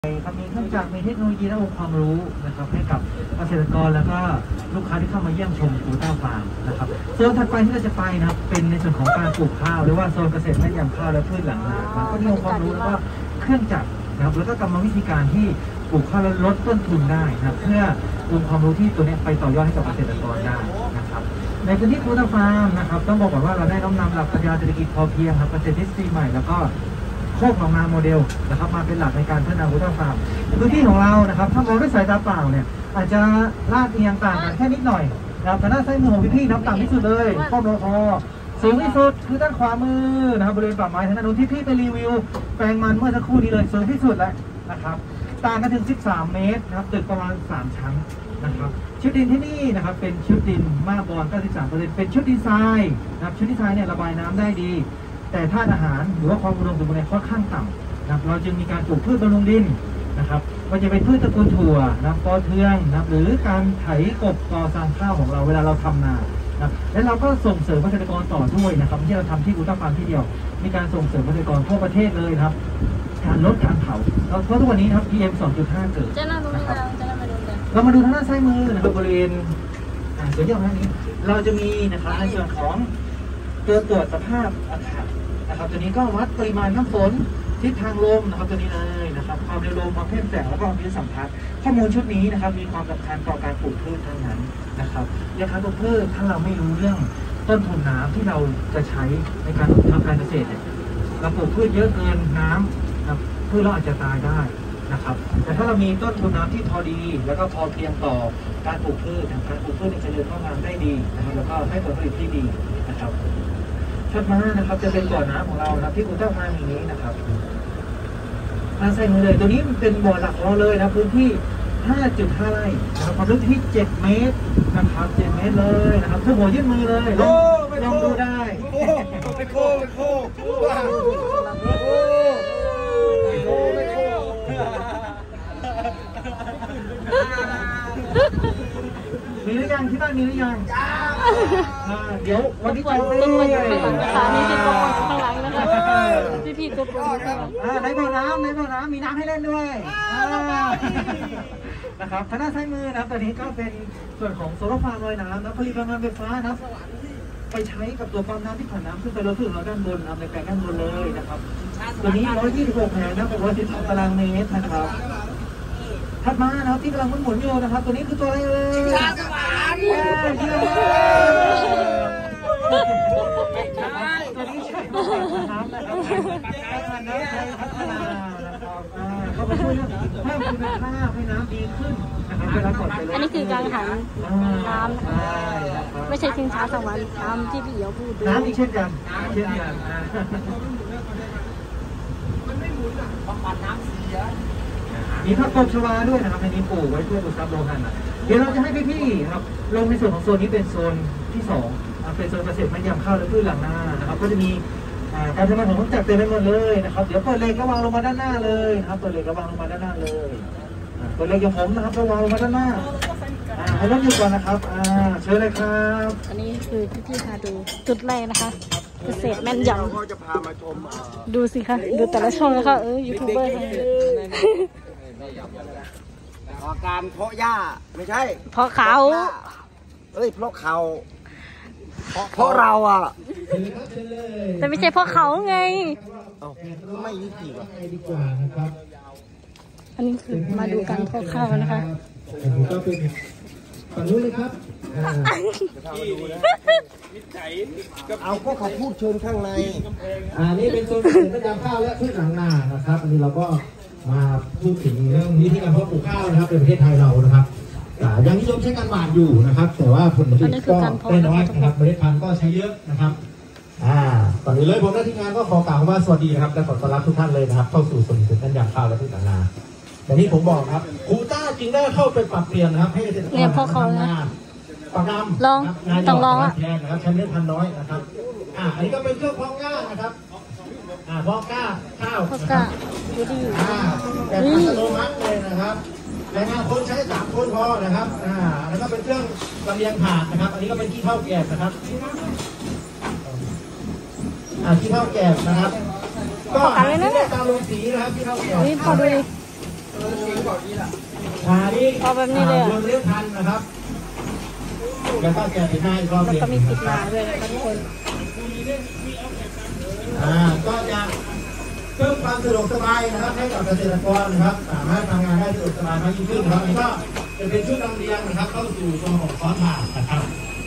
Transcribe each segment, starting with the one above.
ครับมีเครื่องจักรมีเทคโนโลยีและองค์ความรู้นะครับให้กับเกษตรกรแล้วก็ลูกค้าที่เข้ามาเยี่ยมชมกูต้าฟาร์มนะครับโซนถัดไปที่เราจะไปนะครับเป็นในส่วนของการปลูกข้าวหรือว่าโซนเกษตรแม่ยำข้าวและพืชหลังนาครับก็มีองค์ความรู้แล้วก็เครื่องจักรนะครับแล้วก็กรรมวิธีการที่ปลูกข้าวแล้วลดต้นทุนได้นะครับเพื่อองค์ความรู้ที่ตัวนี้ไปต่อยอดให้กับเกษตรกรได้นะครับในพื้นที่กูต้าฟาร์มนะครับต้องบอกก่อนว่าเราได้น้อมนำหลักปรัชญาเศรษฐกิจพอเพียงครับเกษตรทฤษฎีใหม่แล้วก็โคกหนองนาโมเดลนะครับมาเป็นหลักในการพัฒนากูต้าฟาร์มพื้นที่ของเรานะครับถ้ามองด้วยสายตาเปล่าเนี่ยอาจจะลาดเอียงต่างกันแค่นิดหน่อยนะครับทางด้านซ้ายมือของพี่ๆน้ำต่ำที่สุดเลยป้อมรอสูงที่สุดคือด้านขวามือนะครับบริเวณป่าไม้ทางด้านนู้นที่พี่ไปรีวิวแปลงมันเมื่อสักครู่นี้เลยสูงที่สุดแล้วนะครับต่างกันถึง13 เมตรนะครับตึกประมาณ3 ชั้นนะครับชุดดินที่นี่นะครับเป็นชุดดินมาบอน 93% เป็นชุดดินทรายนะครับชุดดินทรายเนี่ยระบายน้ำได้ดีแต่ธาตุอาหารหรือว่าความอุดมสมบูรณ์ค่อนข้างต่ำนะครับเราจึงมีการปลูกพืชบำรุงดินนะครับมันจะเป็นพืชตระกูลถั่วนะปอเทืองนะหรือการไถกบกอสร้างข้าวของเราเวลาเราทำนานะและเราก็ส่งเสริมเกษตรกรต่อด้วยนะครับที่เราทำที่กูต้าฟาร์มที่เดียวมีการส่งเสริมเกษตรกรทั่วประเทศเลยครับการลดการเผาเพราะทุกวันนี้นะครับ PM 2.5 เกิดนะครับเรามาดูทางด้านซ้ายมือนะครับบริเวณสวนหย่อมนี้เราจะมีนะครับในส่วนของตัวตรวจสภาพอากาศนะครับตัวนี้ก็วัดปริมาณน้ำฝนทิศทางลมนะครับตัวนี้เลยนะครับความเร็วลมความเข้มแสงแล้วก็ความชื้นสัมผัสข้อมูลชุดนี้นะครับมีความสำคัญต่อการปลูกพืชทั้งนั้นนะครับในการปลูกพืชถ้าเราไม่รู้เรื่องต้นทุนน้ำที่เราจะใช้ในการทำการเกษตรเนี่ยเราปลูกพืชเยอะเกินน้ำนะพืชเราอาจจะตายได้นะครับแต่ถ้าเรามีต้นทุนน้ำที่พอดีแล้วก็พอเพียงต่อการปลูกพืชการปลูกพืชจะเจริญงอกงามได้ดีนะครับแล้วก็ให้ผลผลิตที่ดีนะครับถัดมานะครับจะเป็นบ่อน้ำของเรานะที่กูต้าฟาร์มอย่างนี้นะครับทางซ้ายมือเลยตัวนี้เป็นบ่อหลักของเราเลยนะพื้นที่ 5.5 ไร่นะครับความลึกที่7 เมตรนะครับ7 เมตรเลยนะครับทุกหัวยื่นมือเลยลองดูได้ไปโคมีหรือยังที่บ้านมีหรือยังเดี๋ยววันที่วันเป็นวันอยู่ข้างหลังนะคะนี่คือตัวข้างหลังนะคะพี่ตัวโปรข้างหลังในบ่อน้ำมีน้ำให้เล่นด้วยนะครับทางด้านซ้ายมือนะครับตอนนี้ก็เป็นส่วนของโซลาร์ฟาร์มลอยน้ำนะผลิตพลังงานไฟฟ้านะไปใช้กับตัวปั๊มน้ำที่ผ่านน้ำขึ้นไปเราถึงเราด้านบนนะในแปลงด้านบนเลยนะครับตัวนี้126 แผงนะ612 ตารางเมตรนะครับถัดมานะครับที่กำลังหมุนอยู่นะครับตัวนี้คือตัวอะไรเอ่ยชาสวรรค์ตัวนี้ใช่น้ำนะครับพัฒนานะครับเข้าไปช่วยเพิ่มคุณภาพให้น้ำดีขึ้นนะครับอันนี้คือการหันน้ำไม่ใช่ชิงช้าสวรรค์น้ำที่พี่เอ๋พูดน้ำอีกเช่นกันมันไม่หมุนอ่ะบำบัดน้ำเสียมีผักตบชวาด้วยนะครับในนี้ปลูกไว้เพื่อดูดซับโลหะนะเดี๋ยวเราจะให้พี่ๆครับลงในส่วนของโซนนี้เป็นโซนที่2เป็นโซนเกษตรแม่ยำข้าวและพืชหลังนานะครับก็จะมีการทำงานของเครื่องจักรเต็มไปหมดเลยนะครับเดี๋ยวเปิดเหล็กก็วางลงมาด้านหน้าเลยครับเปิดเหล็กก็วางลงมาด้านหน้าเลยเปิดเหล็กอย่างผมนะครับก็วางลงมาด้านหน้าให้รถอยู่ก่อนนะครับเชิญเลยครับอันนี้คือที่พาดูจุดแรกนะคะเกษตรแม่นยำเขาจะพามาชมดูสิคะดูแต่ละช่องนะคะยูทูบเบอร์การเพาะหญ้าไม่ใช่เพาะเขาเพราะเขาเพราะเราอ่ะแต่ไม่ใช่เพราะเขาไงไม่ดีกว่านะครับอันนี้คือมาดูการเพาะข้าวนะคะก็เป็นฝั่งนู้นเลยครับเอาพวกเขาพูดเชิญข้างในนี่เป็นโซนเกษตรแม่ยำข้าวและพืชหลังนานะครับอันนี้เราก็มาพูดถึงเรื่องวิธีการเพาะปลูกข้าวนะครับในประเทศไทยเรานะครับยังนิยมใช้การหว่านอยู่นะครับแต่ว่าผลผลิตก็ได้น้อยนะครับเมล็ดพันธุ์ก็ใช้เยอะนะครับตอนนี้เลยผมและทีมงานก็ขอกล่าวว่าสวัสดีนะครับและขอต้อนรับทุกท่านเลยนะครับเข้าสู่ส่วนเกษตรแม่ยำข้าวและพืชหลังนาอย่างที่ผมบอกครับกูต้าจริงได้เข้าไปปรับเปลี่ยนนะครับให้เกษตรกรทำงานประกำลองต้องลองแทนนะครับใช้เมล็ดพันธุ์น้อยนะครับอันนี้ก็เป็นเครื่องเพาะกล้านะครับเพาะกล้าข้าวนะครับแบบอัตโนมัติเลยนะครับแรงงานคนใช้3 คนพอนะครับแล้วก็เป็นเครื่องลำเลียงผ่านนะครับอันนี้ก็เป็นขี้เถ้าแกบนะครับขี้เถ้าแกบนะครับก็อันนี้ตามลงสีนะครับขี้เถ้าแกบพอดูนี่เอาแบบนี้เลยรถเลี้ยวทันนะครับแล้วก็จะไปให้รอบแล้วเดียวก็มีปิดมาด้วยนะคะทุกคนก็จะเพิ่มความสะดวกสบายนะครับให้กับเกษตรกรนะครับสามารถทำงานได้สะดวกสบายมากยิ่งขึ้นนะครับนี่ก็จะเป็นชุดลำเลียงนะครับเข้าสู่ตัวของซ้อนผ่านนะครับ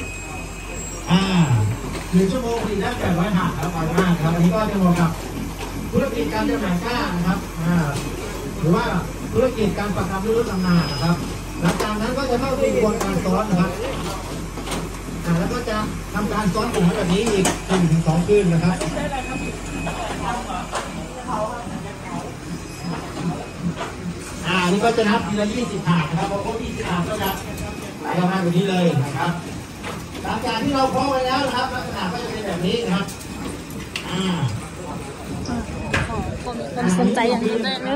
1 ชั่วโมงผลิตได้800 ถาดครับไวมากครับอันนี้ก็จะเหมาะกับธุรกิจการจำหน่ายกล้านะครับหรือว่าธุรกิจการประกอบรถตำนานนะครับหลังจากนั้นก็จะเข้าสู่กระบวนการซ้อนนะครับแล้วก็จะทำการซ้อนกลุ่มแบบนี้อีก1-2 คืนนะครับนี่ก็จะนับทีละ20 ถาดนะครับพอครบ20 ถาดก็จะไหลออกมาแบบนี้เลยนะครับหลังจากที่เราเพาะไว้แล้วนะครับลักษณะก็จะเป็นแบบนี้นะครับคนสนใจอย่างนี้เลย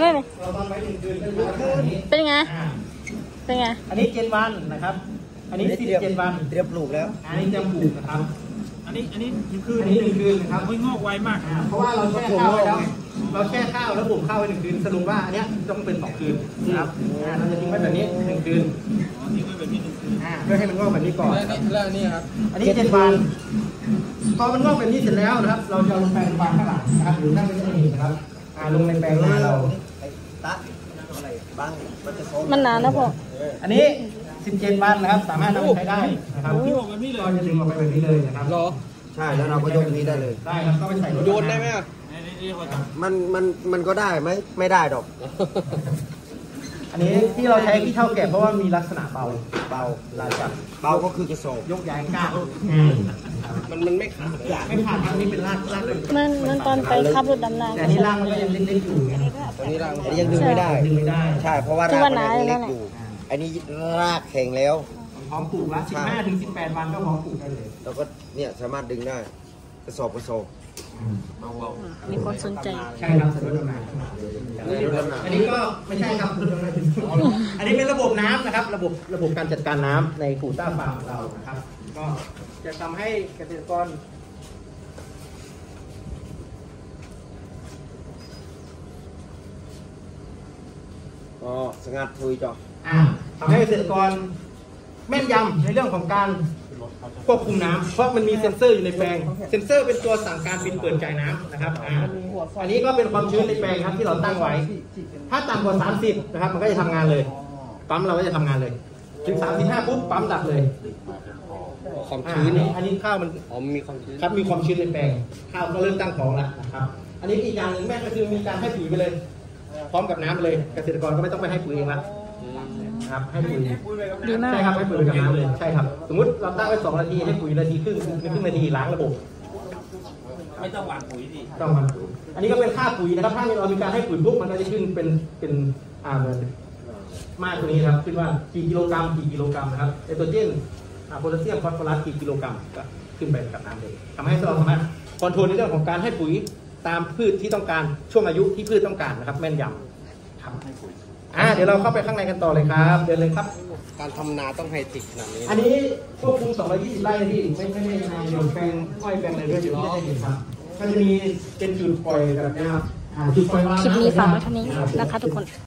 เป็นไงเป็นไงอันนี้7 วันนะครับอันนี้17 วันเตรียมปลูกแล้วอันนี้เตรียมปลูกนะครับอันนี้1 คืนนะครับงอกไวมากเพราะว่าเราแช่ข้าวไว้แล้วเราแช่ข้าวแล้วบ่มข้าวไว้1 คืนสรุปว่าอันนี้ต้องเป็น2 คืนนะครับเราจะทิ้งไว้แบบนี้1 คืนทิ้งไว้แบบนี้1 คืนเพื่อให้มันงอกแบบนี้ก่อนแล้วนี่ครับอันนี้7 วันพอมันงอกแบบนี้เสร็จแล้วนะครับเราจะลงแปลงวางข้างหลังนะครับหรือนั่งไม่ได้เองนะครับลงในแปลงนาเรามันนานแล้วพ่ออันนี้17 วันนะครับสามารถนำไปใช้ได้นะครับก็จะดึงออกไปแบบนี้เลยนะครับใช่แล้วเราก็ยกนี้ได้เลยได้ครับก็ไปใส่รถโยนได้ไหมมันก็ได้ไหมไม่ได้ดอกอันนี้ที่เราใช้ขี้เท่าแก่เพราะว่ามีลักษณะเบาลายจับเบาก็คือกระสอบยกย้ายก้าวมันไม่ขาดอันนี้เป็นรากมันตอนไปขับรถดำน้ำแต่นี่รากมันก็ยังเล็กๆอยู่ตอนนี้รากอันนี้ยังดึงไม่ได้ใช่เพราะว่ารากมันยังเล็กอยู่อันนี้รากแข็งแล้วพร้อมปลูกแล้ว15-18 วันก็พร้อมปลูกได้เลยแล้วก็เนี่ยสามารถดึงได้กระสอบมีคนสนใจใช่ครับรถดำน้ำอันนี้ก็ไม่ใช่ครับอันนี้เป็นระบบน้ำนะครับระบบการจัดการน้ำในกูต้าฟาร์มของเรานะครับก็จะทำให้เกษตรกรสงัดทุยจ่อทำให้เกษตรกรแม่นยำในเรื่องของการควบคุมน้ำเพราะมันมีเซ็นเซอร์อยู่ในแปลงเซ็นเซอร์เป็นตัวสั่งการปิดเปิดจ่ายน้ำนะครับอันนี้ก็เป็นความชื้นในแปลงครับที่เราตั้งไว้ถ้าต่ำกว่า30นะครับมันก็จะทำงานเลยปั๊มเราก็จะทำงานเลยถึง35ปุ๊บปั๊มดับเลยความชื้นอันนี้ข้าวมันมีความชื้นครับมีความชื้นในแปลงข้าวก็เริ่มตั้งของแล้วนะครับอันนี้อีกอย่างหนึ่งแม่ก็คือมีการให้ปุ๋ยไปเลยพร้อมกับน้ำเลยเกษตรกรก็ไม่ต้องไปให้ปุ๋ยเองละครับให้ปุ๋ยดีมากใช่ครับให้ปุ๋ยกับน้ำเลยใช่ครับสมมติเราตั้งไว้2 นาทีให้ปุ๋ย1 นาทีครึ่งนาทีล้างระบบไม่ต้องหว่านปุ๋ยดิต้องหว่านปุ๋ยอันนี้ก็เป็นค่าปุ๋ยนะครับถ้าเรามีการให้ปุ๋ยปุ๊บมันก็จะขึ้นเป็นมากตัวนี้ครับขึ้นว่ากี่กิโลกรัมนะครับไนโตรเจนโพแทสเซียมฟอสฟอรัสกี่กิโลกรัมก็ขึ้นไปกับน้ำเลยทำให้เราสามารถคอนโทรลในเรื่องของการให้ปุ๋ยตามพืชที่ต้องการช่วงอายุที่พืชต้องการนะครับแม่นยำครับเดี๋ยวเราเข้าไปข้างในกันต่อเลยครับเดินเลยครับการทำนาต้องไฮเทคขนาดนี้อันนี้ควบคุม220 ไร่ที่ไม่ได้ในโยนแปลงอ้อยแปลงอะไรด้วยอยู่ที่ได้เห็นครับก็จะมีเป็นจุดปล่อยแบบนี้ครับจุดปล่อยคลิปนี้ฝากไว้เท่านี้นะคะทุกคน